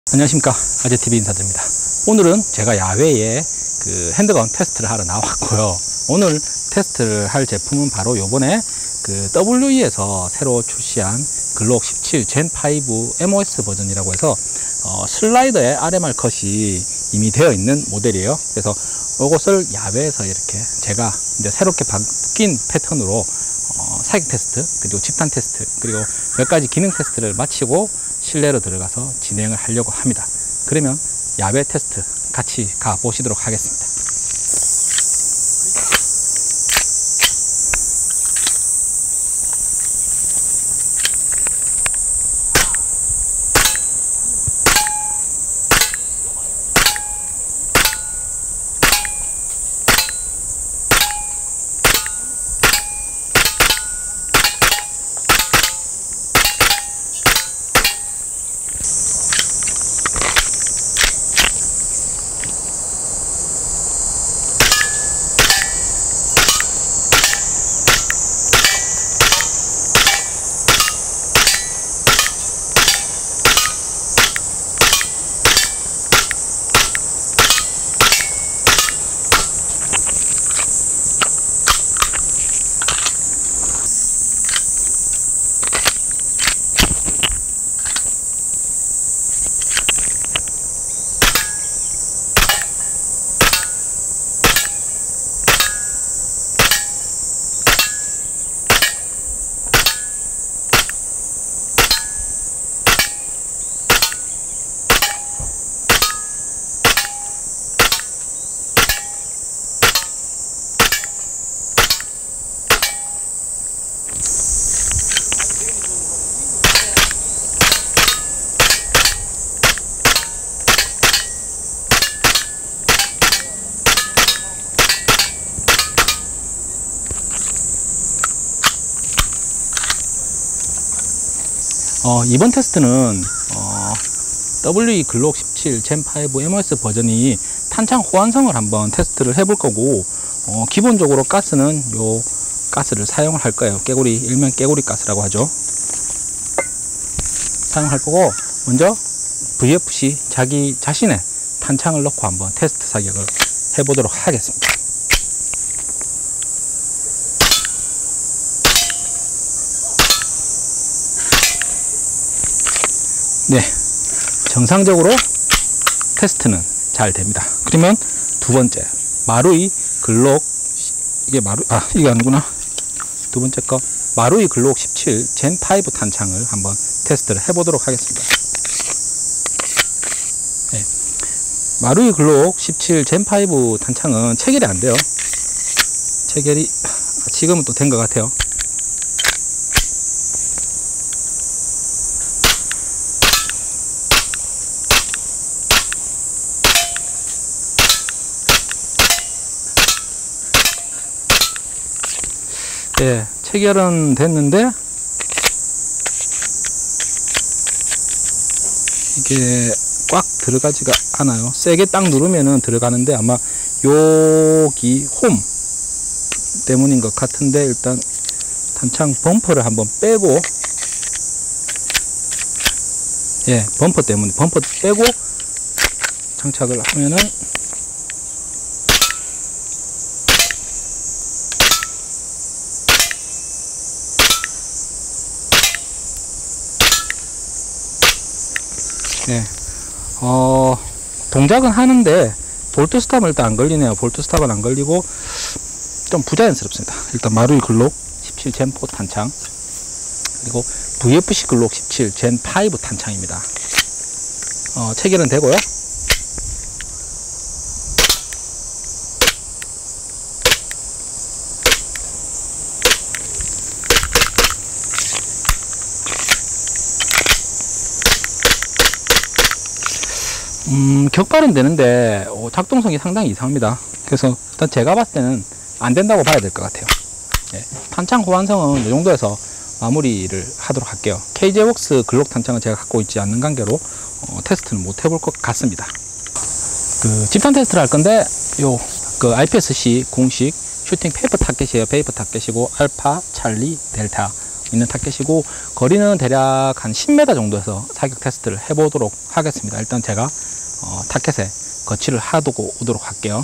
안녕하십니까, 아재TV 인사드립니다. 오늘은 제가 야외에 핸드건 테스트를 하러 나왔고요. 오늘 테스트를 할 제품은 바로 요번에 WE에서 새로 출시한 글록 17 젠5 MOS 버전이라고 해서 슬라이더에 RMR 컷이 이미 되어 있는 모델이에요. 그래서 이것을 야외에서 이렇게 제가 이제 새롭게 바뀐 패턴으로 사격 테스트, 그리고 집단 테스트, 그리고 몇 가지 기능 테스트를 마치고 실내로 들어가서 진행을 하려고 합니다. 그러면 야외 테스트 같이 가 보시도록 하겠습니다. 이번 테스트는 WE 글록 17 젠5 MOS 버전이 탄창 호환성을 한번 테스트를 해볼 거고, 기본적으로 가스는 요 가스를 사용을 할 거예요. 깨구리, 일명 깨구리 가스라고 하죠. 사용할 거고, 먼저 VFC 자기 자신의 탄창을 넣고 한번 테스트 사격을 해보도록 하겠습니다. 네, 정상적으로 테스트는 잘 됩니다. 그러면 두 번째, 마루이 글록, 이게 아니구나. 두 번째 거, 마루이 글록 17 젠5 탄창을 한번 테스트를 해보도록 하겠습니다. 네, 마루이 글록 17 젠5 탄창은 체결이 안 돼요. 체결이 지금은 또 된 것 같아요. 네, 체결은 됐는데 이게 꽉 들어가지가 않아요. 세게 딱 누르면은 들어가는데 아마 여기 홈 때문인 것 같은데, 일단 탄창 범퍼를 한번 빼고, 예, 범퍼 때문에 범퍼 빼고 장착을 하면은 네, 동작은 하는데 볼트 스탑은 일단 안 걸리네요. 볼트 스탑은 안 걸리고 좀 부자연스럽습니다. 일단 마루이 글록 17 젠4 탄창, 그리고 VFC 글록 17 젠5 탄창입니다. 체결은 되고요. 격발은 되는데 작동성이 상당히 이상합니다. 그래서 일단 제가 봤을 때는 안 된다고 봐야 될 것 같아요. 예, 탄창 호환성은 이 정도에서 마무리를 하도록 할게요. KJ웍스 글록 탄창은 제가 갖고 있지 않는 관계로 테스트는 못 해볼 것 같습니다. 집단 테스트를 할 건데, IPSC 공식 슈팅 페이퍼 타켓이에요. 페이퍼 타켓이고 알파, 찰리, 델타 있는 타켓이고, 거리는 대략 한 10m 정도에서 사격 테스트를 해보도록 하겠습니다. 일단 제가 타켓에 거치를 하고 오도록 할게요.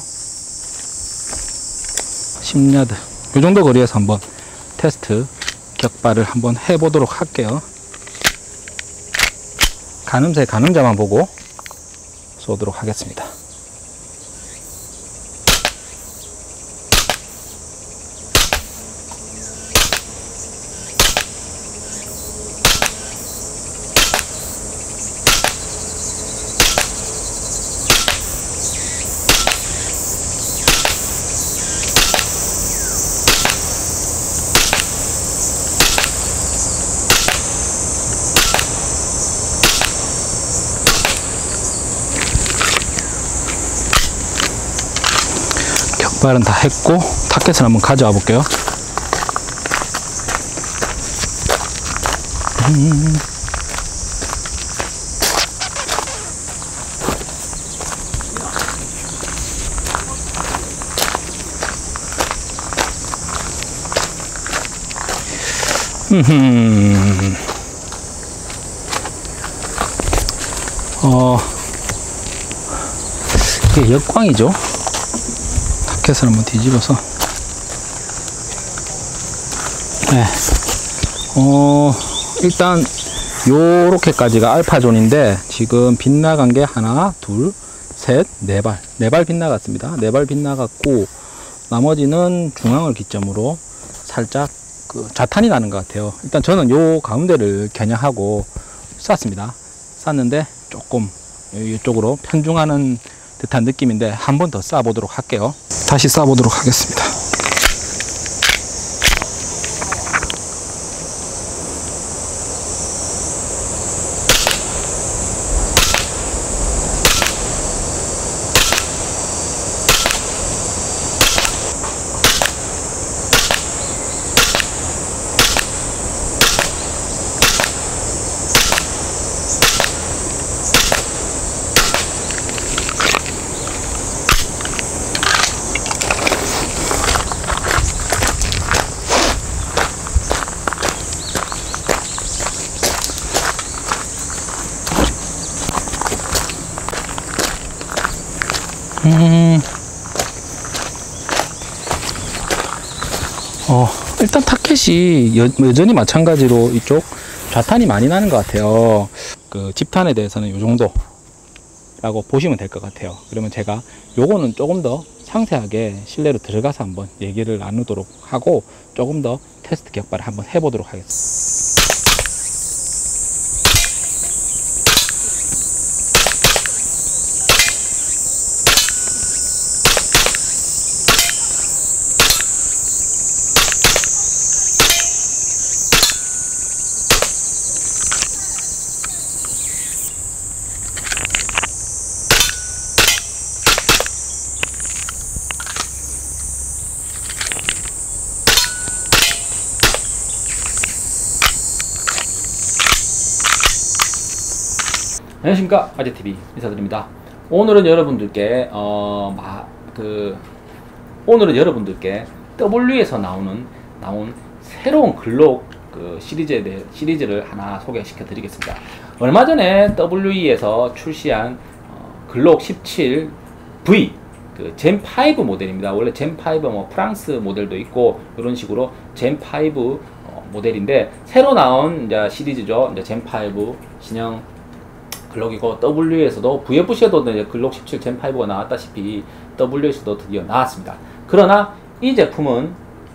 10야드 이 정도 거리에서 한번 테스트 격발을 한번 해보도록 할게요. 가늠새 가늠자만 보고 쏘도록 하겠습니다. 격발은 다 했고 타켓을 한번 가져와 볼게요. 이게 역광이죠. 타켓을 한번 뒤집어서. 네. 일단 요렇게까지가 알파존인데 지금 빗나간 게 하나, 둘, 셋, 네 발 빗나갔습니다. 네 발 빗나갔고 나머지는 중앙을 기점으로 살짝 그 자탄이 나는 것 같아요. 일단 저는 요 가운데를 겨냥하고 쐈습니다. 쐈는데 조금 이쪽으로 편중하는 듯한 느낌인데 한 번 더 쏴보도록 할게요. 다시 쏴보도록 하겠습니다. 일단 타켓이 여전히 마찬가지로 이쪽 좌탄이 많이 나는 것 같아요. 그 집탄에 대해서는 이 정도라고 보시면 될 것 같아요. 그러면 제가 요거는 조금 더 상세하게 실내로 들어가서 한번 얘기를 나누도록 하고 조금 더 테스트 격발을 한번 해보도록 하겠습니다. 안녕하십니까, 아재TV 인사드립니다. 오늘은 여러분들께 W에서 나온 새로운 글록 시리즈를 하나 소개시켜 드리겠습니다. 얼마 전에 WE에서 출시한 글록 17V 젠5 모델입니다. 원래 젠5 프랑스 모델도 있고 이런 식으로 젠5 모델인데 새로 나온 시리즈죠. 젠5 신형 글록이고 W에서도 VFC에도 글록 17 젠5가 나왔다시피 W에서도 드디어 나왔습니다. 그러나 이 제품은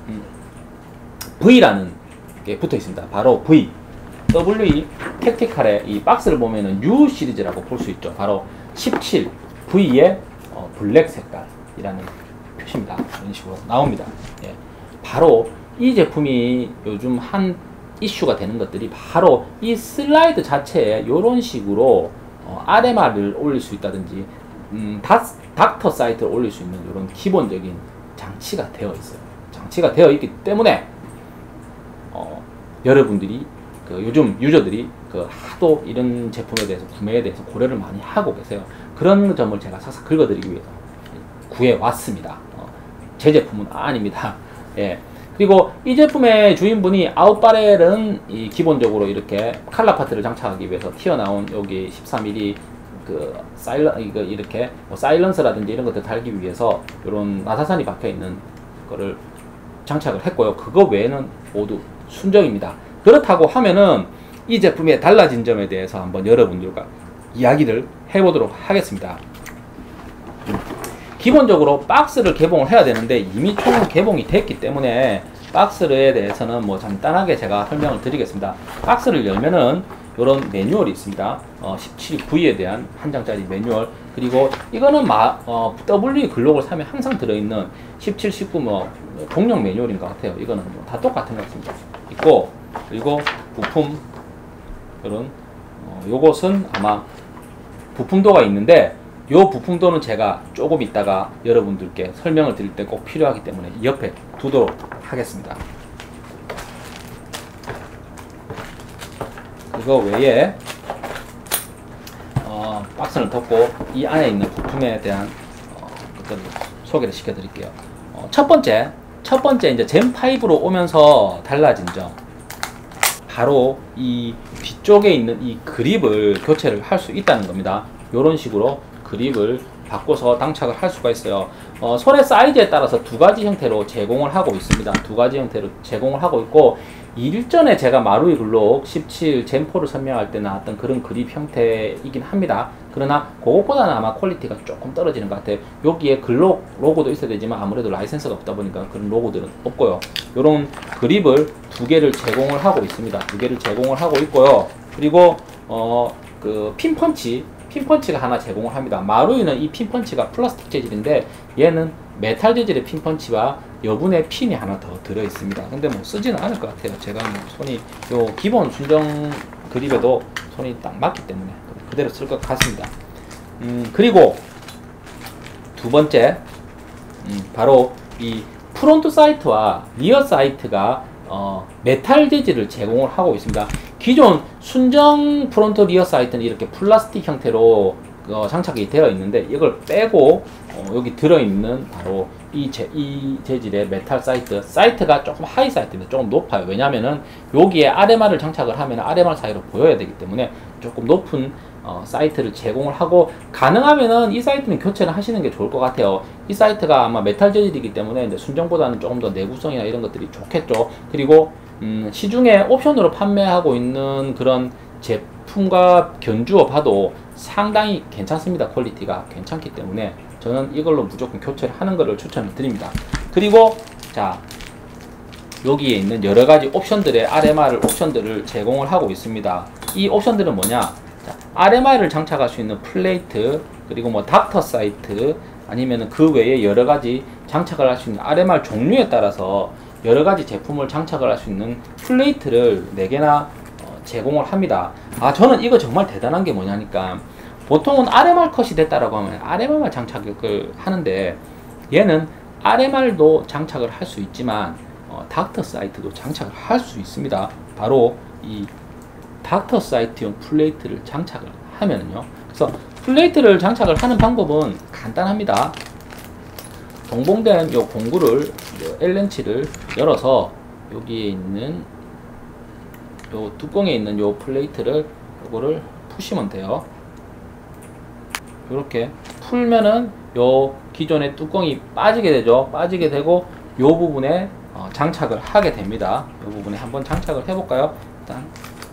V라는 게 붙어 있습니다. 바로 V WE 택티칼의 이 박스를 보면은 U 시리즈라고 볼 수 있죠. 바로 17V의 블랙 색깔이라는 표시입니다. 이런 식으로 나옵니다. 예. 바로 이 제품이 요즘 한 이슈가 되는 것들이 바로 이 슬라이드 자체에 이런 식으로 RMR을 올릴 수 있다든지 닥터 사이트를 올릴 수 있는 이런 기본적인 장치가 되어 있어요. 장치가 되어 있기 때문에 여러분들이 요즘 유저들이 하도 이런 제품에 대해서 구매에 대해서 고려를 많이 하고 계세요. 그런 점을 제가 싹싹 긁어드리기 위해서 구해 왔습니다. 제 제품은 아닙니다. 예. 그리고 이 제품의 주인분이 아웃바렐은 이 기본적으로 이렇게 칼라 파트를 장착하기 위해서 튀어나온 여기 13mm 그 이렇게 뭐 사일런서라든지 이런 것들 달기 위해서 이런 나사선이 박혀 있는 거를 장착을 했고요. 그거 외에는 모두 순정입니다. 그렇다고 하면은 이 제품의 달라진 점에 대해서 한번 여러분들과 이야기를 해보도록 하겠습니다. 기본적으로 박스를 개봉을 해야 되는데 이미 총 개봉이 됐기 때문에 박스에 대해서는 뭐 간단하게 제가 설명을 드리겠습니다. 박스를 열면은 이런 매뉴얼이 있습니다. 17V에 대한 한 장짜리 매뉴얼, 그리고 이거는 W 글록을 사면 항상 들어있는 17, 19 뭐 공용 매뉴얼인 것 같아요. 이거는 뭐 다 똑같은 것 같습니다. 있고, 그리고 부품 이런 요것은 아마 부품도가 있는데 요 부품도는 제가 조금 있다가 여러분들께 설명을 드릴 때 꼭 필요하기 때문에 옆에 두도록 하겠습니다. 그거 외에 박스를 덮고 이 안에 있는 부품에 대한 것들을 소개를 시켜 드릴게요. 첫 번째 이제 젠5로 오면서 달라진 점, 바로 이 뒤쪽에 있는 이 그립을 교체를 할 수 있다는 겁니다. 이런 식으로 그립을 바꿔서 장착을 할 수가 있어요. 손의 사이즈에 따라서 두 가지 형태로 제공을 하고 있습니다. 두 가지 형태로 제공을 하고 있고, 일전에 제가 마루이 글록 17 젠4를 설명할 때 나왔던 그런 그립 형태이긴 합니다. 그러나 그것보다는 아마 퀄리티가 조금 떨어지는 것 같아요. 여기에 글록 로고도 있어야 되지만 아무래도 라이센스가 없다 보니까 그런 로고들은 없고요. 이런 그립을 두 개를 제공을 하고 있습니다. 두 개를 제공을 하고 있고요. 그리고 그 핀펀치가 하나 제공을 합니다. 마루이는 이 핀펀치가 플라스틱 재질인데 얘는 메탈 재질의 핀펀치와 여분의 핀이 하나 더 들어 있습니다. 근데 뭐 쓰지는 않을 것 같아요. 제가 뭐 손이 요 기본 순정 그립에도 손이 딱 맞기 때문에 그대로 쓸 것 같습니다. 그리고 두 번째, 바로 이 프론트 사이트와 리어 사이트가 메탈 재질을 제공을 하고 있습니다. 기존 순정 프론트 리어 사이트는 이렇게 플라스틱 형태로 장착이 되어 있는데, 이걸 빼고 여기 들어있는 바로 이 재질의 메탈 사이트가 조금 하이 사이트입니다. 조금 높아요. 왜냐하면은 여기에 RMR을 장착을 하면 RMR 사이로 보여야 되기 때문에 조금 높은 사이트를 제공을 하고, 가능하면은 이 사이트는 교체를 하시는 게 좋을 것 같아요. 이 사이트가 아마 메탈 재질이기 때문에 이제 순정보다는 조금 더 내구성이나 이런 것들이 좋겠죠. 그리고 시중에 옵션으로 판매하고 있는 그런 제품과 견주어 봐도 상당히 괜찮습니다. 퀄리티가 괜찮기 때문에 저는 이걸로 무조건 교체를 하는 것을 추천을 드립니다. 그리고 자, 여기에 있는 여러가지 옵션들의 RMR 옵션들을 제공을 하고 있습니다. 이 옵션들은 뭐냐? 자, RMR을 장착할 수 있는 플레이트, 그리고 뭐 닥터 사이트, 아니면은 그 외에 여러가지 장착을 할 수 있는 RMR 종류에 따라서 여러가지 제품을 장착을 할 수 있는 플레이트를 4개나 제공을 합니다. 저는 이거 정말 대단한 게 뭐냐니까, 보통은 RMR 컷이 됐다라고 하면 RMR만 장착을 하는데, 얘는 RMR도 장착을 할 수 있지만 닥터 사이트도 장착을 할 수 있습니다. 바로 이 닥터 사이트용 플레이트를 장착을 하면은요. 그래서 플레이트를 장착을 하는 방법은 간단합니다. 동봉된 요 공구를, L렌치를 열어서 여기에 있는 요 뚜껑에 있는 요 플레이트를 요거를 푸시면 돼요. 이렇게 풀면은 요 기존의 뚜껑이 빠지게 되죠. 빠지게 되고 요 부분에 장착을 하게 됩니다. 요 부분에 한번 장착을 해볼까요? 일단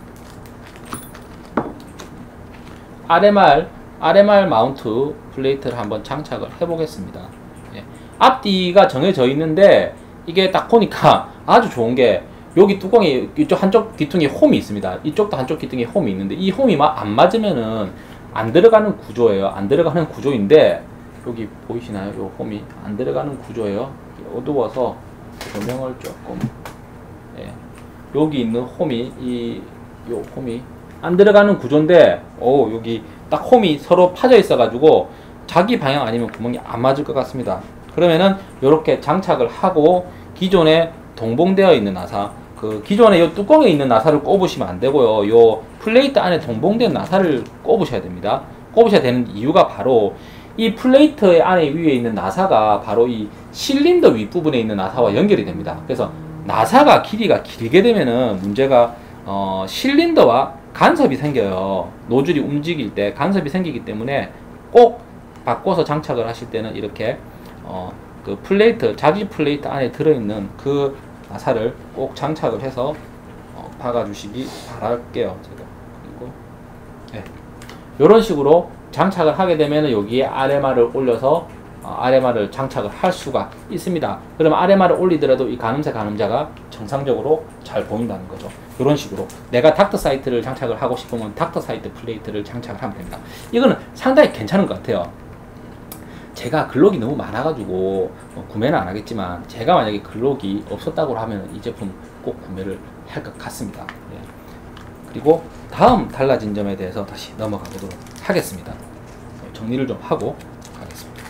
RMR 마운트 플레이트를 한번 장착을 해보겠습니다. 예. 앞뒤가 정해져 있는데 이게 딱 보니까 아주 좋은 게, 여기 뚜껑이 이쪽 한쪽 귀퉁이에 홈이 있습니다. 이쪽도 한쪽 귀퉁이에 홈이 있는데 이 홈이 안 맞으면은 안 들어가는 구조예요. 안 들어가는 구조인데, 여기 보이시나요? 요 홈이 안 들어가는 구조예요. 어두워서 조명을 조금, 예. 여기 있는 홈이 요 홈이 안 들어가는 구조인데, 여기 딱 홈이 서로 파져 있어 가지고 자기 방향 아니면 구멍이 안 맞을 것 같습니다. 그러면은 요렇게 장착을 하고, 기존에 동봉되어 있는 나사, 그 기존에 요 뚜껑에 있는 나사를 꼽으시면 안 되고요. 요 플레이트 안에 동봉된 나사를 꼽으셔야 됩니다. 꼽으셔야 되는 이유가 바로 이 플레이트 안에 위에 있는 나사가 바로 이 실린더 윗부분에 있는 나사와 연결이 됩니다. 그래서 나사가 길이가 길게 되면은 문제가 실린더와 간섭이 생겨요. 노즐이 움직일 때 간섭이 생기기 때문에 꼭 바꿔서 장착을 하실 때는 이렇게 그 플레이트, 자기 플레이트 안에 들어있는 그 나사를 꼭 장착을 해서 박아주시기 바랄게요. 제가. 그리고 네. 이런 식으로 장착을 하게 되면 여기에 RMR을 올려서 RMR을 장착을 할 수가 있습니다. 그러면 RMR을 올리더라도 이 가늠쇠 가늠자가 정상적으로 잘 보인다는 거죠. 이런 식으로 내가 닥터 사이트를 장착을 하고 싶으면 닥터 사이트 플레이트를 장착을 하면 됩니다. 이거는 상당히 괜찮은 것 같아요. 제가 글록이 너무 많아가지고 구매는 안 하겠지만, 제가 만약에 글록이 없었다고 하면 이 제품 꼭 구매를 할 것 같습니다. 예. 그리고 다음 달라진 점에 대해서 다시 넘어가 보도록 하겠습니다. 정리를 좀 하고 가겠습니다.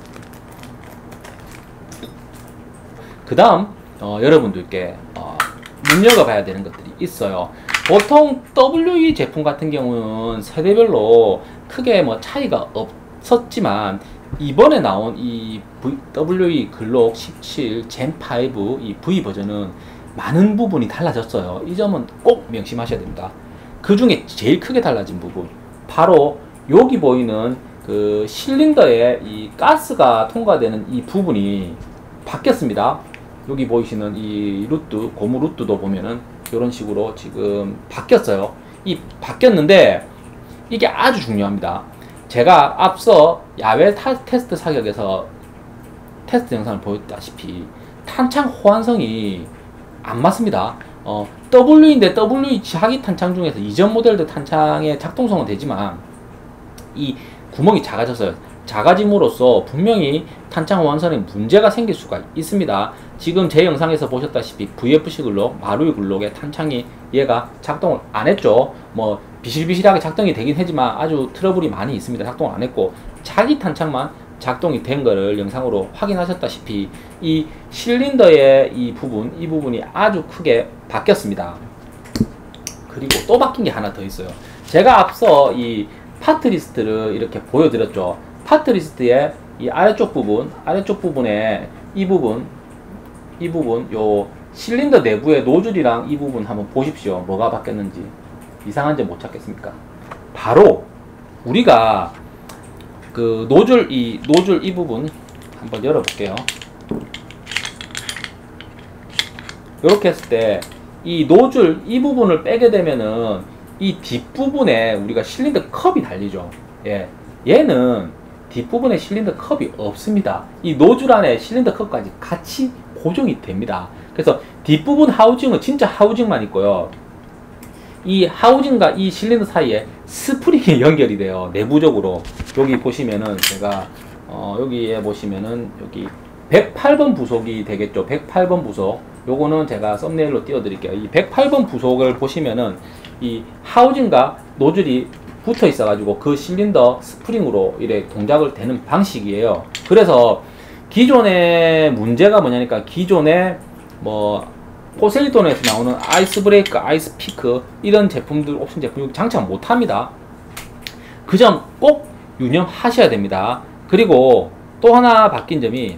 그 다음 여러분들께 눈여겨봐야 되는 것들이 있어요. 보통 WE 제품 같은 경우는 세대별로 크게 뭐 차이가 없었지만, 이번에 나온 이 WE 글록 17 젠5 이 V 버전은 많은 부분이 달라졌어요. 이 점은 꼭 명심하셔야 됩니다. 그 중에 제일 크게 달라진 부분, 바로 여기 보이는 그 실린더에 이 가스가 통과되는 이 부분이 바뀌었습니다. 여기 보이시는 이 루트, 고무 루트도 보면은 이런 식으로 지금 바뀌었어요. 이 바뀌었는데 이게 아주 중요합니다. 제가 앞서 야외 테스트 사격에서 테스트 영상을 보였다시피 탄창 호환성이 안 맞습니다. W인데 WE 하기 탄창 중에서 이전 모델들 탄창의 작동성은 되지만 이 구멍이 작아졌어요. 작아짐으로써 분명히 탄창 호환선에 문제가 생길 수가 있습니다. 지금 제 영상에서 보셨다시피 VFC 글록, 마루이 글록의 탄창이 얘가 작동을 안 했죠. 뭐 비실비실하게 작동이 되긴 하지만 아주 트러블이 많이 있습니다. 작동을 안 했고, 자기 탄창만 작동이 된 거를 영상으로 확인하셨다시피 이 실린더의 이 부분이 아주 크게 바뀌었습니다. 그리고 또 바뀐 게 하나 더 있어요. 제가 앞서 이 파트 리스트를 이렇게 보여드렸죠. 파트 리스트의 이 아래쪽 부분에 이 부분, 요 실린더 내부의 노즐이랑 이 부분 한번 보십시오. 뭐가 바뀌었는지. 이상한 점 못 찾겠습니까? 바로 우리가 그 노즐 이 부분 한번 열어볼게요. 이렇게 했을 때 이 노즐 이 부분을 빼게 되면은 이 뒷부분에 우리가 실린더 컵이 달리죠. 예, 얘는 뒷부분에 실린더 컵이 없습니다. 이 노즐 안에 실린더 컵까지 같이 고정이 됩니다. 그래서 뒷부분 하우징은 진짜 하우징만 있고요. 이 하우징과 이 실린더 사이에 스프링이 연결이 돼요. 내부적으로. 여기 보시면은 제가 여기에 보시면은 여기 108번 부속이 되겠죠. 108번 부속. 요거는 제가 썸네일로 띄워 드릴게요. 이 108번 부속을 보시면은 이 하우징과 노즐이 붙어 있어 가지고 그 실린더 스프링으로 이렇게 동작을 되는 방식이에요. 그래서 기존의 문제가 뭐냐니까, 기존에 뭐 포세이돈에서 나오는 아이스 브레이크, 아이스 피크 이런 제품들, 옵션 제품 장착 못합니다. 그 점 꼭 유념하셔야 됩니다. 그리고 또 하나 바뀐 점이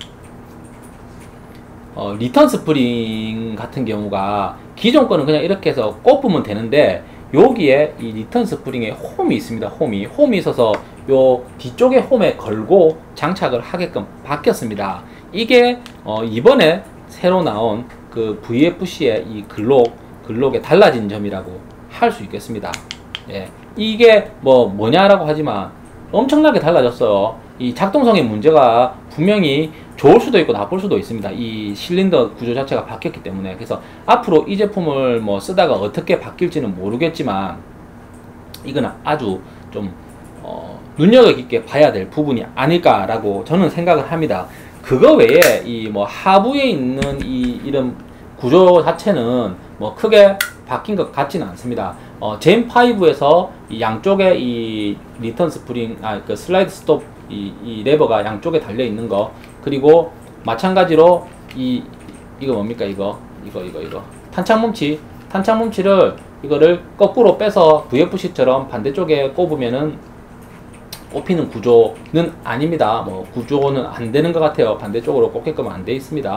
리턴 스프링 같은 경우가 기존 거는 그냥 이렇게 해서 꼽으면 되는데, 여기에 이 리턴 스프링에 홈이 있습니다. 홈이 있어서 요 뒤쪽에 홈에 걸고 장착을 하게끔 바뀌었습니다. 이게 이번에 새로 나온 그 VFC의 이 글록의 달라진 점이라고 할 수 있겠습니다. 예, 이게 뭐냐라고 하지만 엄청나게 달라졌어요. 이 작동성의 문제가 분명히 좋을 수도 있고 나쁠 수도 있습니다. 이 실린더 구조 자체가 바뀌었기 때문에. 그래서 앞으로 이 제품을 뭐 쓰다가 어떻게 바뀔지는 모르겠지만, 이건 아주 좀 눈여겨 깊게 봐야 될 부분이 아닐까라고 저는 생각을 합니다. 그거 외에 이 뭐 하부에 있는 이런 구조 자체는 뭐 크게 바뀐 것 같지는 않습니다. 젠5에서 이 양쪽에 이 리턴 스프링, 그 슬라이드 스톱 이 레버가 양쪽에 달려 있는 거, 그리고 마찬가지로 이거 뭡니까? 이거 탄창 뭉치를 이거를 거꾸로 빼서 VFC처럼 반대쪽에 꼽으면은 꼽히는 구조는 아닙니다. 뭐 구조는 안 되는 것 같아요. 반대쪽으로 꼽게끔 안 돼 있습니다.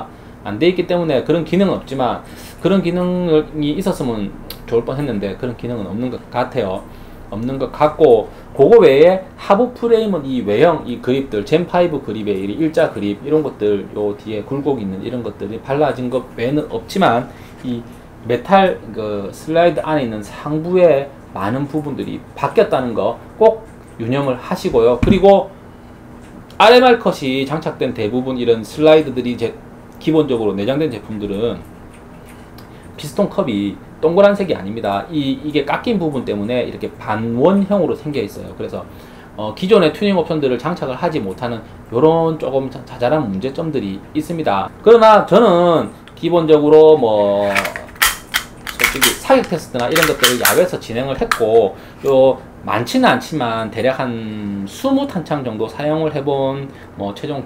안 돼 있기 때문에 그런 기능은 없지만, 그런 기능이 있었으면 좋을 뻔 했는데 그런 기능은 없는 것 같아요. 없는 것 같고, 그거 외에 하부 프레임은 이 외형, 이 그립들, 젠5 그립의 일자 그립, 이런 것들, 요 뒤에 굴곡 있는 이런 것들이 발라진 것 외에는 없지만, 이 메탈 그 슬라이드 안에 있는 상부의 많은 부분들이 바뀌었다는 거 꼭 유념을 하시고요. 그리고 RMR 컷이 장착된 대부분 이런 슬라이드들이 기본적으로 내장된 제품들은 피스톤 컵이 동그란 색이 아닙니다. 이게 깎인 부분 때문에 이렇게 반원형으로 생겨 있어요. 그래서 기존의 튜닝 옵션들을 장착을 하지 못하는 요런 조금 자잘한 문제점들이 있습니다. 그러나 저는 기본적으로 뭐 솔직히 사격 테스트나 이런 것들을 야외에서 진행을 했고, 요 많지는 않지만 대략 한 20탄창 정도 사용을 해본 뭐 최종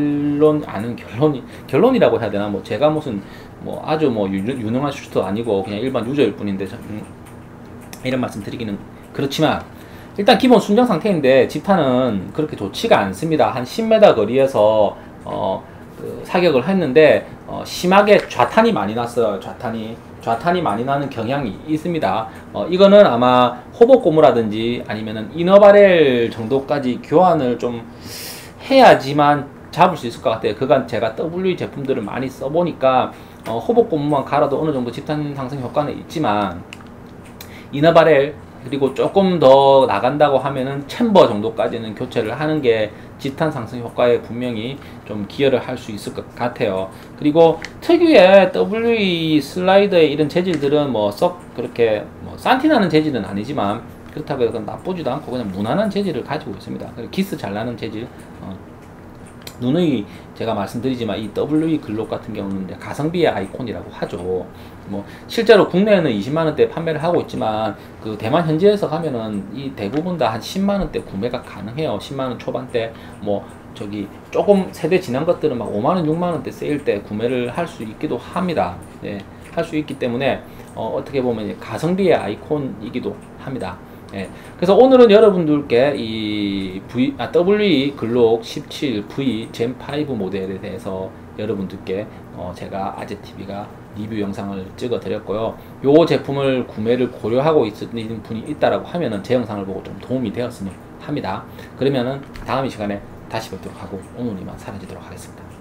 결론이라고 해야 되나, 뭐 제가 무슨 뭐 아주 뭐 유능한 슈터도 아니고 그냥 일반 유저일 뿐인데 이런 말씀 드리기는 그렇지만, 일단 기본 순정 상태인데 집탄은 그렇게 좋지가 않습니다. 한 10m 거리에서 그 사격을 했는데 심하게 좌탄이 많이 났어요. 좌탄이 많이 나는 경향이 있습니다. 이거는 아마 호복 고무라든지 아니면은 이너바렐 정도까지 교환을 좀 해야지만 잡을 수 있을 것 같아요. 그간 제가 WE 제품들을 많이 써보니까 호복 고무만 갈아도 어느 정도 집탄 상승 효과는 있지만, 이너바렐 그리고 조금 더 나간다고 하면은 챔버 정도까지는 교체를 하는 게 집탄 상승 효과에 분명히 좀 기여를 할 수 있을 것 같아요. 그리고 특유의 WE 슬라이더의 이런 재질들은 뭐 썩 그렇게 뭐 산티나는 재질은 아니지만, 그렇다고 해서 나쁘지도 않고 그냥 무난한 재질을 가지고 있습니다. 기스 잘 나는 재질. 누누이 제가 말씀드리지만 이 WE 글록 같은 경우는 가성비의 아이콘이라고 하죠. 뭐 실제로 국내에는 20만원대 판매를 하고 있지만, 그 대만 현지에서 가면은 이 대부분 다 한 10만원대 구매가 가능해요. 10만원 초반대, 뭐 저기 조금 세대 지난 것들은 막 5만원 6만원대 세일 때 구매를 할 수 있기도 합니다. 네, 할 수 있기 때문에 어떻게 보면 가성비의 아이콘이기도 합니다. 예, 그래서 오늘은 여러분들께 이 WE 글록 17V 젠5 모델에 대해서 여러분들께 제가 아재TV가 리뷰 영상을 찍어 드렸고요. 요 제품을 구매를 고려하고 있는 분이 있다라고 하면은 제 영상을 보고 좀 도움이 되었으면 합니다. 그러면은 다음 이 시간에 다시 뵙도록 하고 오늘 이만 사라지도록 하겠습니다.